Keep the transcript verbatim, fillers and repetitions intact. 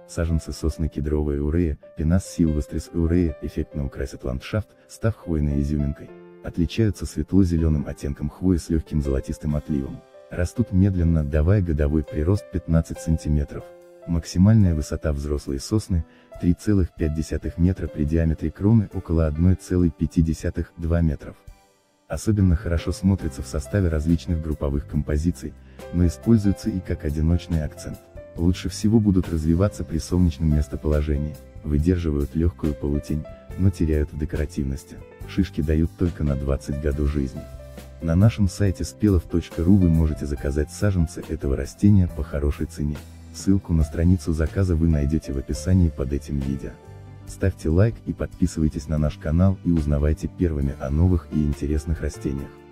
Саженцы сосны кедровая урея, Pinus sylvestris урея эффектно украсят ландшафт, став хвойной изюминкой. Отличаются светло-зеленым оттенком хвои с легким золотистым отливом. Растут медленно, давая годовой прирост пятнадцать сантиметров. Максимальная высота взрослой сосны – три целых пять десятых метра, при диаметре кроны около одной целой пяти десятых — два метров. Особенно хорошо смотрится в составе различных групповых композиций, но используется и как одиночный акцент. Лучше всего будут развиваться при солнечном местоположении, выдерживают легкую полутень, но теряют в декоративности. Шишки дают только на двадцать годов жизни. На нашем сайте спелов точка ру вы можете заказать саженцы этого растения по хорошей цене. Ссылку на страницу заказа вы найдете в описании под этим видео. Ставьте лайк и подписывайтесь на наш канал и узнавайте первыми о новых и интересных растениях.